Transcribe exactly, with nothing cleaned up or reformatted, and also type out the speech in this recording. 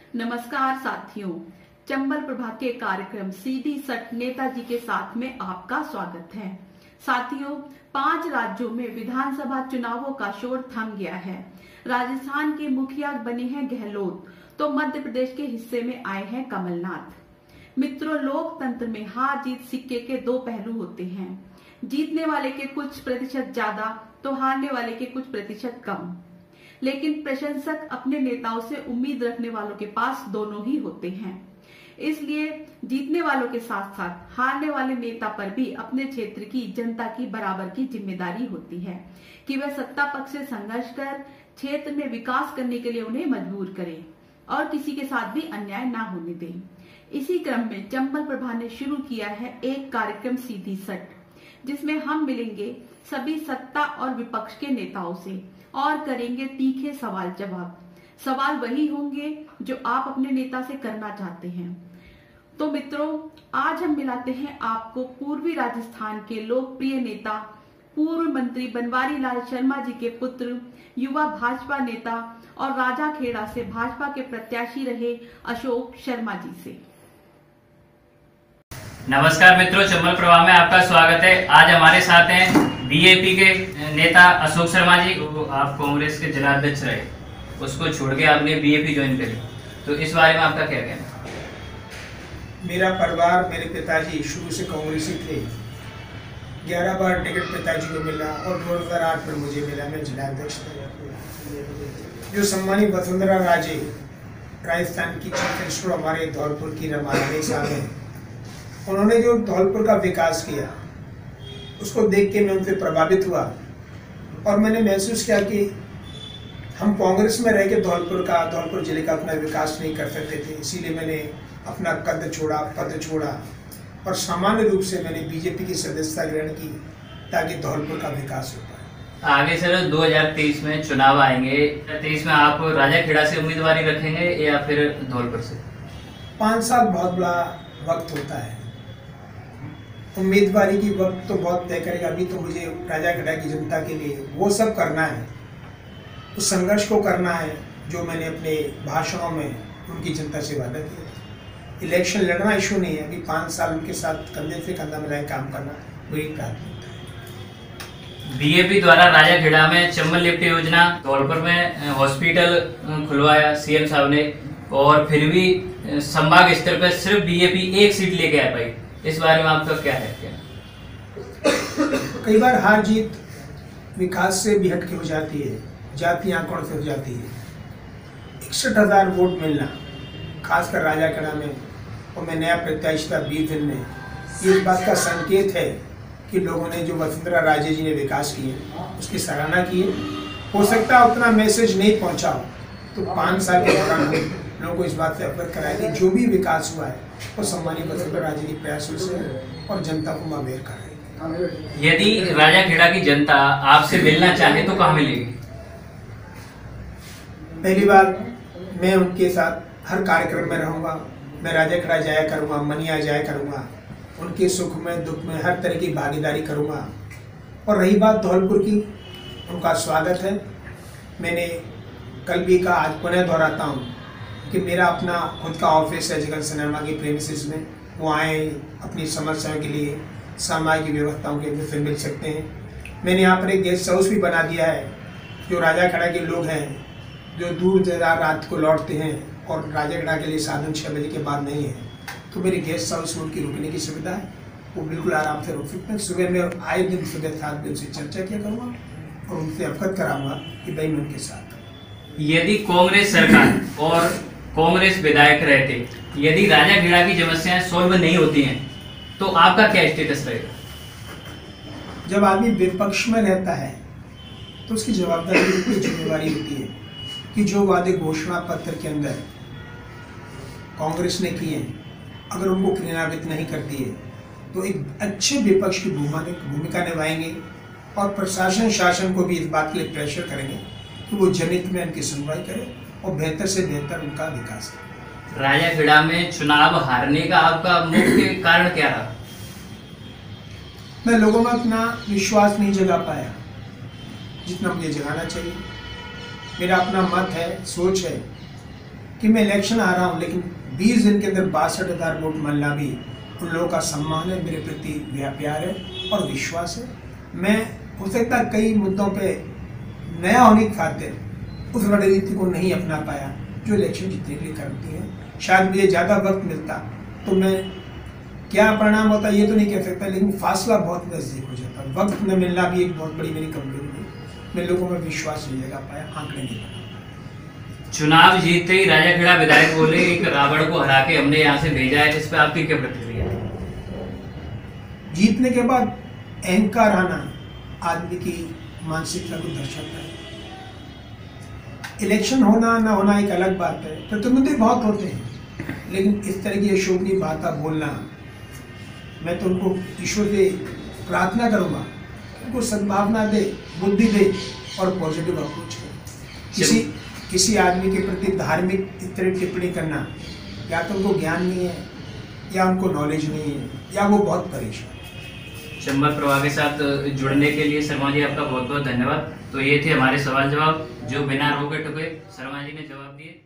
नमस्कार साथियों, चंबल प्रभा के कार्यक्रम सीधी सट नेताजी के साथ में आपका स्वागत है। साथियों, पांच राज्यों में विधानसभा चुनावों का शोर थम गया है। राजस्थान के मुखिया बने हैं गहलोत, तो मध्य प्रदेश के हिस्से में आए हैं कमलनाथ। मित्रों, लोकतंत्र में हार जीत सिक्के के दो पहलू होते हैं। जीतने वाले के कुछ प्रतिशत ज्यादा तो हारने वाले के कुछ प्रतिशत कम। लेकिन प्रशंसक अपने नेताओं से उम्मीद रखने वालों के पास दोनों ही होते हैं। इसलिए जीतने वालों के साथ साथ हारने वाले नेता पर भी अपने क्षेत्र की जनता की बराबर की जिम्मेदारी होती है कि वह सत्ता पक्ष से संघर्ष कर क्षेत्र में विकास करने के लिए उन्हें मजबूर करे और किसी के साथ भी अन्याय ना होने दे। इसी क्रम में चंबल प्रभा ने शुरू किया है एक कार्यक्रम सीधी सट, जिसमें हम मिलेंगे सभी सत्ता और विपक्ष के नेताओं से और करेंगे तीखे सवाल जवाब। सवाल वही होंगे जो आप अपने नेता से करना चाहते हैं। तो मित्रों, आज हम मिलाते हैं आपको पूर्वी राजस्थान के लोकप्रिय नेता, पूर्व मंत्री बनवारी लाल शर्मा जी के पुत्र, युवा भाजपा नेता और राजाखेड़ा से भाजपा के प्रत्याशी रहे अशोक शर्मा जी से। नमस्कार मित्रों, चंबल प्रभा में आपका स्वागत है। आज हमारे साथ हैं बीजेपी के नेता अशोक शर्मा जी। तो आप कांग्रेस के जिलाध्यक्ष रहे, उसको छोड़ के आपने बीजेपी ज्वाइन करी, तो इस बारे में आपका क्या कहना? मेरा परिवार, मेरे पिताजी शुरू से कांग्रेसी थे। ग्यारह बार टिकट पिताजी को मिला और दो हज़ार आठ में मुझे मिला, मैं जिलाध्यक्ष था। जो सम्मानित वसुंधरा राजे राजस्थान की चीफ मिनिस्टर हमारे धौलपुर की रमानी साहब हैं, उन्होंने जो धौलपुर का विकास किया उसको देख के मैं उनसे प्रभावित हुआ और मैंने महसूस किया कि हम कांग्रेस में रह के धौलपुर का धौलपुर जिले का अपना विकास नहीं कर सकते थे। इसीलिए मैंने अपना कद छोड़ा, पद छोड़ा और सामान्य रूप से मैंने बीजेपी की सदस्यता ग्रहण की ताकि धौलपुर का विकास हो पाए। आगे सर दो हज़ार तेईस में चुनाव आएंगे, तेईस में आप राजाखेड़ा से उम्मीदवारी रखेंगे या फिर धौलपुर से? पाँच साल बहुत बड़ा वक्त होता है। उम्मीदवारी की वक्त तो बहुत तय करेगा। अभी तो मुझे राजाखेड़ा की जनता के लिए वो सब करना है, उस संघर्ष को करना है जो मैंने अपने भाषणों में उनकी जनता से वादा किया। इलेक्शन लड़ना इशू नहीं है, अभी पाँच साल उनके साथ कंधे से कंधा मिलाए काम करना वही प्राथमिकता है। बीजेपी द्वारा राजाखेड़ा में चंबल लिफ्ट योजना, धौलपुर में हॉस्पिटल खुलवाया सीएम साहब ने, और फिर भी संभाग स्तर पर सिर्फ बीजेपी एक सीट लेके आ पाई। इस बारे में आपका क्या है? क्या कई बार हार जीत विकास से भी हटके हो जाती है, जाति आंकड़ों से हो जाती है। इकसठ हजार वोट मिलना खासकर राजाखेड़ा में और मैं नया प्रत्याशी था बीस दिन में, ये इस बात का संकेत है कि लोगों ने जो वसुंधरा राजे जी ने विकास किए उसकी सराहना की है। हो सकता है उतना मैसेज नहीं पहुंचा हो, तो पाँच साल के दौरान लोगों को इस बात से अवगत कराया कि जो भी विकास हुआ है वो सम्मानित वसुंधरा राजे के प्रयासों से और जनता को मावेर कराएगी। यदि राजाखेड़ा की जनता आपसे मिलना चाहे तो कहाँ मिलेगी? पहली बात, मैं उनके साथ हर कार्यक्रम में रहूँगा। मैं राजाखेड़ा जाया करूँगा, मनिया जाया करूँगा, उनके सुख में दुख में हर तरह की भागीदारी करूँगा। और रही बात धौलपुर की, उनका स्वागत है। मैंने कल भी कहा, आज पुनः दोहराता हूँ कि मेरा अपना खुद का ऑफिस है जगन सिनेमा की प्रेमिसेस में, वो आए अपनी समस्याओं के लिए सामाजिक व्यवस्थाओं के लिए मिल सकते हैं। मैंने यहाँ पर एक गेस्ट हाउस भी बना दिया है। जो राजाखेड़ा के लोग हैं जो दूर दराज रात को लौटते हैं और राजाखेड़ा के लिए साधन छः बजे के बाद नहीं है, तो मेरे गेस्ट हाउस में उनकी रुकने की सुविधा है, वो बिल्कुल आराम से रुक सकते हैं। सुबह में आए दिन सुबह सात बजे उनसे चर्चा किया करूँगा और उनसे अवगत कराऊंगा कि भाई मैं उनके साथ। यदि कांग्रेस सरकार और कांग्रेस विधायक रहते, यदि राजाखेड़ा की समस्याएं सॉल्व नहीं होती हैं, तो आपका क्या स्टेटस रहेगा? जब आदमी विपक्ष में रहता है तो उसकी जवाबदारी की जिम्मेवारी होती है कि जो वादे घोषणा पत्र के अंदर कांग्रेस ने किए हैं, अगर उनको क्रियान्वित नहीं करती है तो एक अच्छे विपक्ष की भूमिका निभाएंगे और प्रशासन शासन को भी इस बात के लिए प्रेशर करेंगे कि वो जनहित में उनकी सुनवाई करे और बेहतर से बेहतर उनका विकास करे। राजाखेड़ा में चुनाव हारने का आपका मुख्य कारण क्या रहा? मैं लोगों में अपना विश्वास नहीं जगा पाया जितना मुझे जगाना चाहिए। मेरा अपना मत है, सोच है कि मैं इलेक्शन आ रहा हूँ, लेकिन बीस दिन के अंदर बासठ हज़ार वोट मिलना भी उन लोगों का सम्मान है, मेरे प्रति प्यार है और विश्वास है। मैं हो सकता है कई मुद्दों पे नया होने की खातिर उस रणनीति को नहीं अपना पाया जो इलेक्शन जीतने के लिए करती है। शायद मुझे ज़्यादा वक्त मिलता तो मैं क्या परिणाम होता ये तो नहीं कह सकता, लेकिन फासला बहुत नज़दीक हो जाता। वक्त न मिलना भी एक बहुत बड़ी मेरी कमजोरी है। मैं लोगों में विश्वास नहीं लगा पाया, आंकड़े नहीं बना। चुनाव जीतते ही राजाखेड़ा विधायक बोले एक रावण को हरा के हमने यहाँ से भेजा है, इस पर आपकी क्या प्रतिक्रिया है? जीतने के बाद अहंकार आना आदमी की मानसिकता को दर्शाता है। इलेक्शन होना ना होना एक अलग बात है, प्रतिद्वंदी बहुत होते हैं, लेकिन इस तरह की अशोभनीय बात बोलना, मैं तो उनको ईश्वर से प्रार्थना करूंगा, उनको सद्भावना दे, बुद्धि दे और पॉजिटिव अप्रोच करे। किसी किसी आदमी के प्रति धार्मिक इस तरह टिप्पणी करना, या तो उनको ज्ञान नहीं है, या उनको नॉलेज नहीं है, या वो बहुत परेशान। चंबल प्रवाह के साथ जुड़ने के लिए शर्मा जी आपका बहुत बहुत धन्यवाद। तो ये थे हमारे सवाल जवाब जो बिना रोके टोके शर्मा जी ने जवाब दिए।